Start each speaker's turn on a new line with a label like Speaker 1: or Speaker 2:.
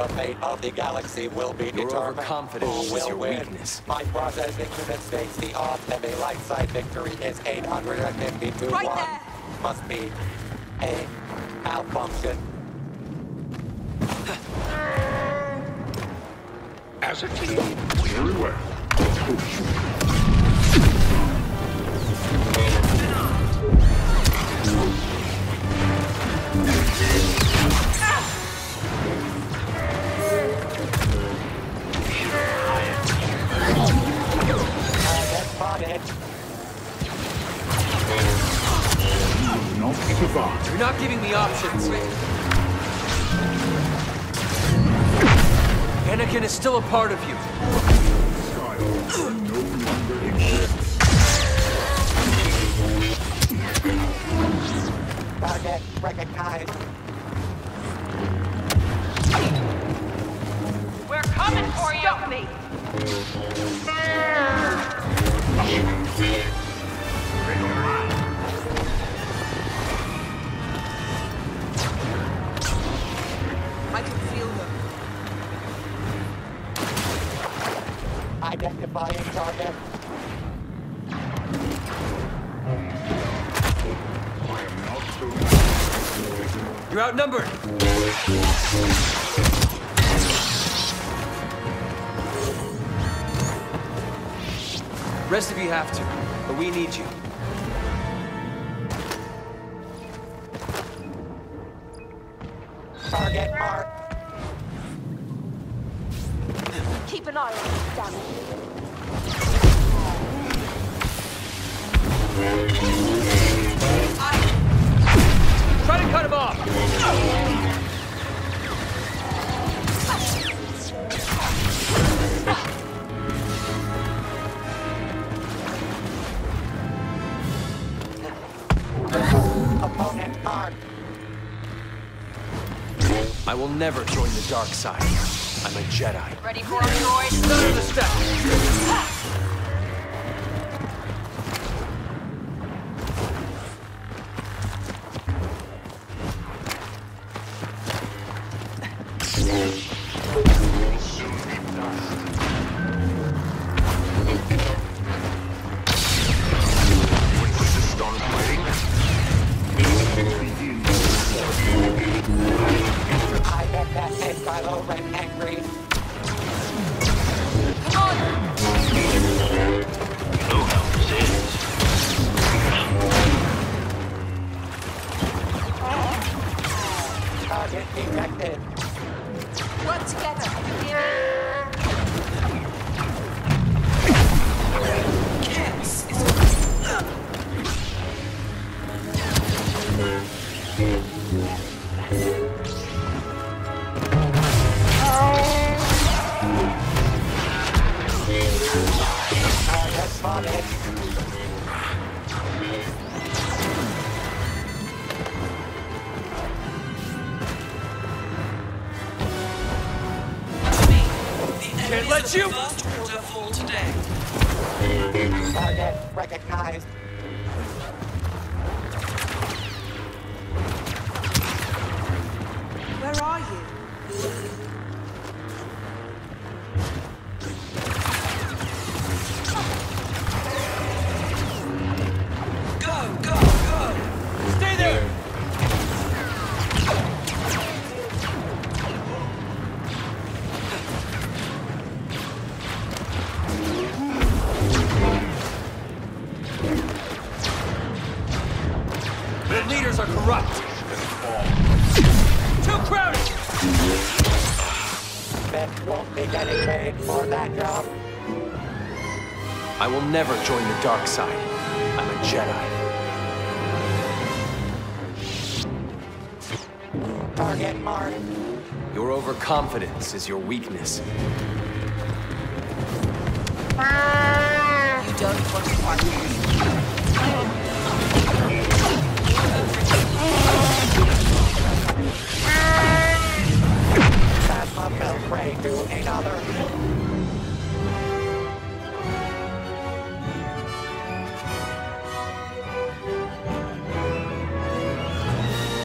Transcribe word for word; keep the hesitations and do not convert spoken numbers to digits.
Speaker 1: The fate of the galaxy will be
Speaker 2: Your
Speaker 1: determined.
Speaker 2: overconfidence
Speaker 1: Who
Speaker 2: is
Speaker 1: will
Speaker 2: your
Speaker 1: win?
Speaker 2: weakness.
Speaker 1: My processing unit states the odds of a light side victory is eight hundred fifty-two
Speaker 3: Right
Speaker 1: one.
Speaker 3: there.
Speaker 1: Must be a malfunction.
Speaker 4: As a team, very well.
Speaker 1: Target spotted.
Speaker 4: You will not survive.
Speaker 2: You're not giving me options. Anakin is still a part of you.
Speaker 4: Skywalker no longer exists.
Speaker 1: Target recognized.
Speaker 3: We're coming for you! Stop me! I can feel them.
Speaker 1: Identifying target.
Speaker 4: I am not so.
Speaker 2: You're outnumbered. Rest of you have to, but we need you.
Speaker 1: Target marked.
Speaker 3: Keep an eye on them, damn it.
Speaker 2: Try to cut him off!
Speaker 1: Opponent marked.
Speaker 2: I will never join the dark side. I'm a Jedi.
Speaker 3: Ready for a droid?
Speaker 2: None of the steps!
Speaker 4: Insist on fighting?
Speaker 1: I bet that made Kylo Ren angry.
Speaker 3: Come on!
Speaker 4: No help is.
Speaker 1: Target detected.
Speaker 3: Work together.
Speaker 1: Target spotted.
Speaker 2: Can't let you!
Speaker 5: First order fall today.
Speaker 1: Target recognized.
Speaker 3: Where are you?
Speaker 5: Go, go, go!
Speaker 2: Stay there! Their leaders are corrupt. Too crowded!
Speaker 1: Bet won't be getting paid for that job.
Speaker 2: I will never join the dark side. I'm a Jedi.
Speaker 1: Target marked.
Speaker 2: Your overconfidence is your weakness.
Speaker 3: You don't want to fight.
Speaker 1: Phasma fell prey to another.